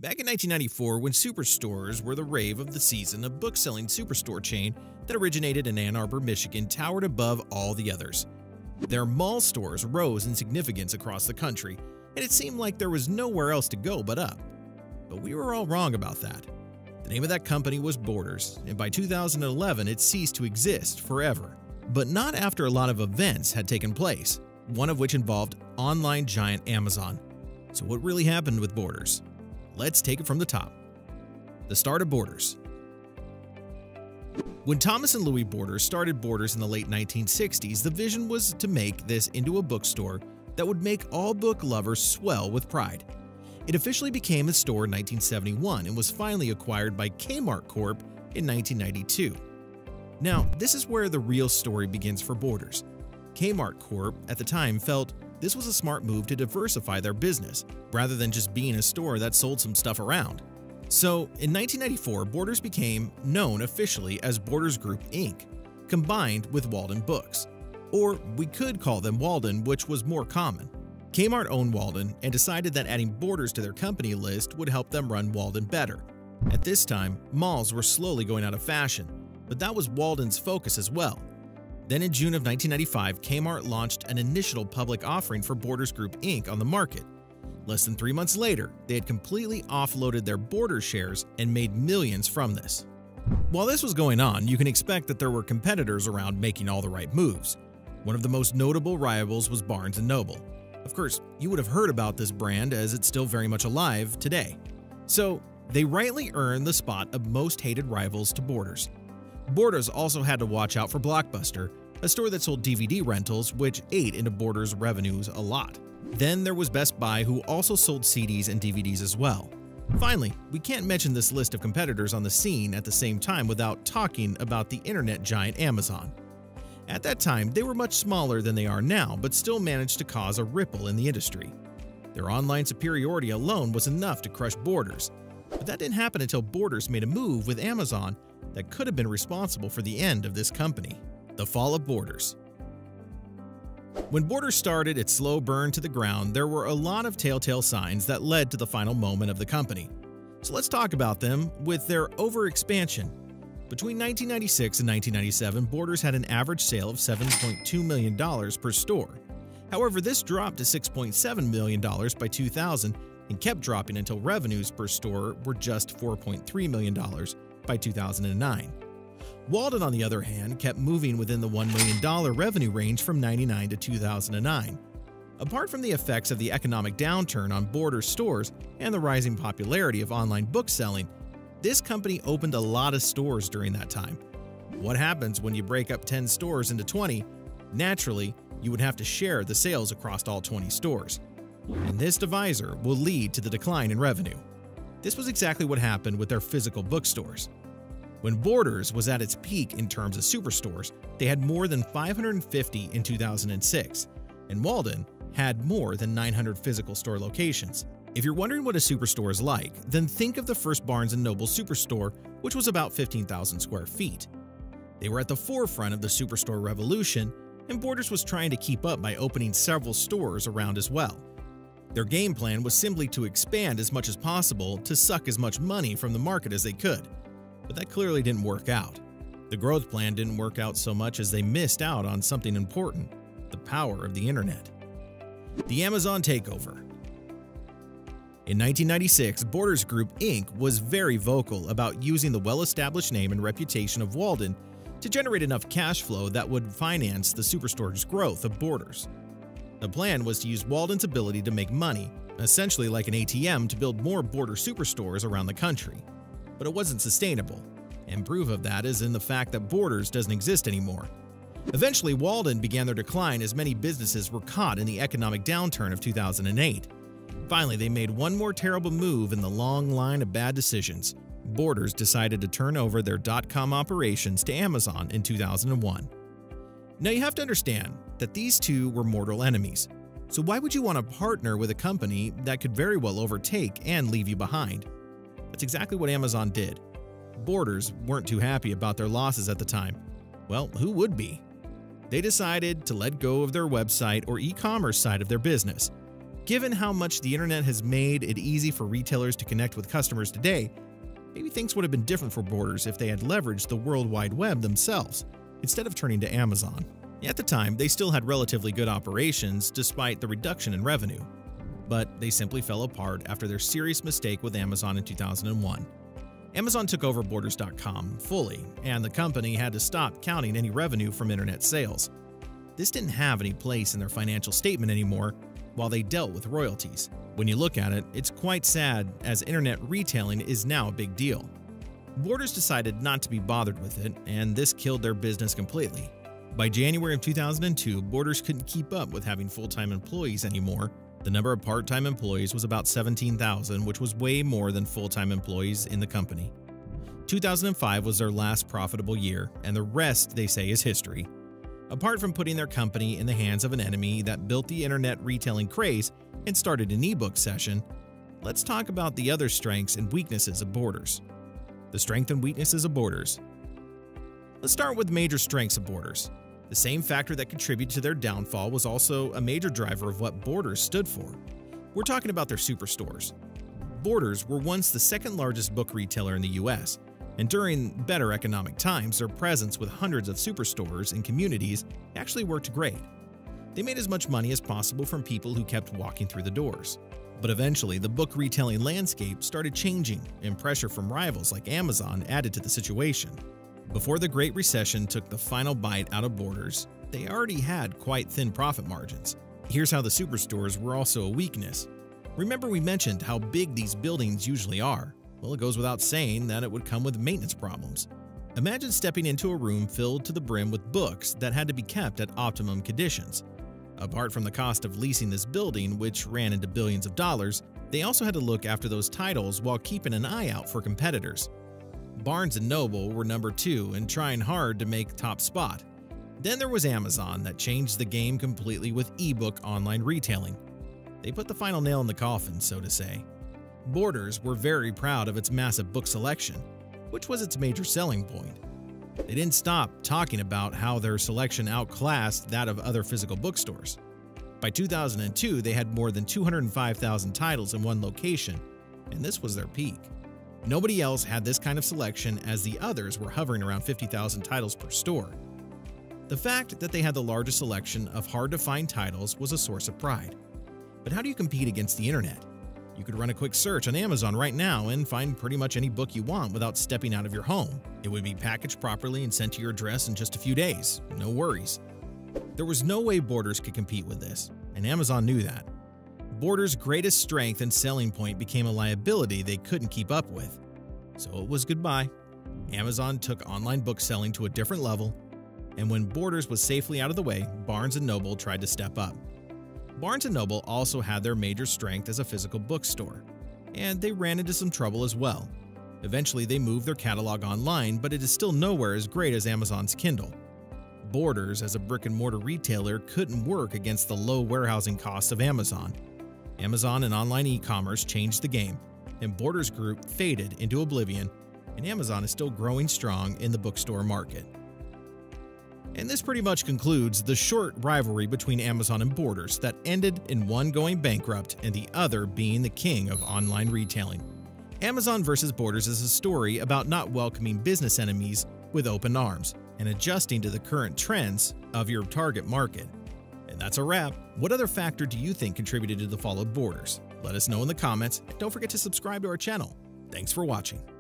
Back in 1994, when superstores were the rave of the season, a book-selling superstore chain that originated in Ann Arbor, Michigan towered above all the others. Their mall stores rose in significance across the country, and it seemed like there was nowhere else to go but up. But we were all wrong about that. The name of that company was Borders, and by 2011 it ceased to exist forever. But not after a lot of events had taken place, one of which involved online giant Amazon. So what really happened with Borders? Let's take it from the top. The start of Borders. When Thomas and Louis Borders started Borders in the late 1960s, the vision was to make this into a bookstore that would make all book lovers swell with pride. It officially became a store in 1971 and was finally acquired by Kmart Corp in 1992. Now, this is where the real story begins for Borders. Kmart Corp at the time felt this was a smart move to diversify their business, rather than just being a store that sold some stuff around. So, in 1994, Borders became known officially as Borders Group Inc., combined with Walden Books. Or we could call them Walden, which was more common. Kmart owned Walden and decided that adding Borders to their company list would help them run Walden better. At this time, malls were slowly going out of fashion, but that was Walden's focus as well. Then in June of 1995, Kmart launched an initial public offering for Borders Group Inc. on the market. Less than 3 months later, they had completely offloaded their Borders shares and made millions from this. While this was going on, you can expect that there were competitors around making all the right moves. One of the most notable rivals was Barnes & Noble. Of course, you would have heard about this brand as it's still very much alive today. So, they rightly earned the spot of most hated rivals to Borders. Borders also had to watch out for Blockbuster, a store that sold DVD rentals, which ate into Borders' revenues a lot. Then there was Best Buy, who also sold CDs and DVDs as well. Finally, we can't mention this list of competitors on the scene at the same time without talking about the internet giant Amazon. At that time, they were much smaller than they are now, but still managed to cause a ripple in the industry. Their online superiority alone was enough to crush Borders. But that didn't happen until Borders made a move with Amazon that could have been responsible for the end of this company. The fall of Borders. When Borders started its slow burn to the ground, there were a lot of telltale signs that led to the final moment of the company. So let's talk about them with their overexpansion. Between 1996 and 1997, Borders had an average sale of $7.2 million per store. However, this dropped to $6.7 million by 2000 and kept dropping until revenues per store were just $4.3 million by 2009. Walden, on the other hand, kept moving within the $1 million revenue range from 1999 to 2009. Apart from the effects of the economic downturn on Borders stores and the rising popularity of online book selling, this company opened a lot of stores during that time. What happens when you break up 10 stores into 20? Naturally, you would have to share the sales across all 20 stores. And this divisor will lead to the decline in revenue. This was exactly what happened with their physical bookstores. When Borders was at its peak in terms of superstores, they had more than 550 in 2006, and Walden had more than 900 physical store locations. If you're wondering what a superstore is like, then think of the first Barnes & Noble superstore, which was about 15,000 square feet. They were at the forefront of the superstore revolution, and Borders was trying to keep up by opening several stores around as well. Their game plan was simply to expand as much as possible to suck as much money from the market as they could. But that clearly didn't work out. The growth plan didn't work out so much as they missed out on something important: the power of the internet. The Amazon takeover. In 1996, Borders Group Inc. was very vocal about using the well-established name and reputation of Walden to generate enough cash flow that would finance the superstore's growth of Borders. The plan was to use Walden's ability to make money, essentially like an ATM, to build more Borders superstores around the country. But it wasn't sustainable, and proof of that is in the fact that Borders doesn't exist anymore. Eventually, Walden began their decline as many businesses were caught in the economic downturn of 2008. Finally, they made one more terrible move in the long line of bad decisions. Borders decided to turn over their .com operations to Amazon in 2001. Now you have to understand that these two were mortal enemies. So why would you want to partner with a company that could very well overtake and leave you behind? That's exactly what Amazon did. Borders weren't too happy about their losses at the time. Well, who would be? They decided to let go of their website or e-commerce side of their business. Given how much the internet has made it easy for retailers to connect with customers today, maybe things would have been different for Borders if they had leveraged the World Wide Web themselves, instead of turning to Amazon. At the time, they still had relatively good operations despite the reduction in revenue. But they simply fell apart after their serious mistake with Amazon in 2001. Amazon took over Borders.com fully, and the company had to stop counting any revenue from internet sales. This didn't have any place in their financial statement anymore while they dealt with royalties. When you look at it, it's quite sad, as internet retailing is now a big deal. Borders decided not to be bothered with it, and this killed their business completely. By January of 2002, Borders couldn't keep up with having full-time employees anymore. The number of part-time employees was about 17,000, which was way more than full-time employees in the company. 2005 was their last profitable year, and the rest, they say, is history. Apart from putting their company in the hands of an enemy that built the internet retailing craze and started an ebook session, let's talk about the other strengths and weaknesses of Borders. The strengths and weaknesses of Borders. Let's start with major strengths of Borders. The same factor that contributed to their downfall was also a major driver of what Borders stood for. We're talking about their superstores. Borders were once the second largest book retailer in the US, and during better economic times, their presence with hundreds of superstores in communities actually worked great. They made as much money as possible from people who kept walking through the doors. But eventually, the book retailing landscape started changing, and pressure from rivals like Amazon added to the situation. Before the Great Recession took the final bite out of Borders, they already had quite thin profit margins. Here's how the superstores were also a weakness. Remember, we mentioned how big these buildings usually are. Well, it goes without saying that it would come with maintenance problems. Imagine stepping into a room filled to the brim with books that had to be kept at optimum conditions. Apart from the cost of leasing this building, which ran into billions of dollars, they also had to look after those titles while keeping an eye out for competitors. Barnes & Noble were number 2 and trying hard to make top spot. Then there was Amazon that changed the game completely with ebook online retailing. They put the final nail in the coffin, so to say. Borders were very proud of its massive book selection, which was its major selling point. They didn't stop talking about how their selection outclassed that of other physical bookstores. By 2002, they had more than 205,000 titles in one location, and this was their peak. Nobody else had this kind of selection, as the others were hovering around 50,000 titles per store. The fact that they had the largest selection of hard-to-find titles was a source of pride. But how do you compete against the internet? You could run a quick search on Amazon right now and find pretty much any book you want without stepping out of your home. It would be packaged properly and sent to your address in just a few days. No worries. There was no way Borders could compete with this, and Amazon knew that. Borders' greatest strength and selling point became a liability they couldn't keep up with. So it was goodbye. Amazon took online book selling to a different level, and when Borders was safely out of the way, Barnes & Noble tried to step up. Barnes & Noble also had their major strength as a physical bookstore, and they ran into some trouble as well. Eventually, they moved their catalog online, but it is still nowhere as great as Amazon's Kindle. Borders, as a brick-and-mortar retailer, couldn't work against the low warehousing costs of Amazon. Amazon and online e-commerce changed the game, and Borders Group faded into oblivion, and Amazon is still growing strong in the bookstore market. And this pretty much concludes the short rivalry between Amazon and Borders that ended in one going bankrupt and the other being the king of online retailing. Amazon versus Borders is a story about not welcoming business enemies with open arms and adjusting to the current trends of your target market. And that's a wrap. What other factor do you think contributed to the fall of Borders? Let us know in the comments, and don't forget to subscribe to our channel. Thanks for watching.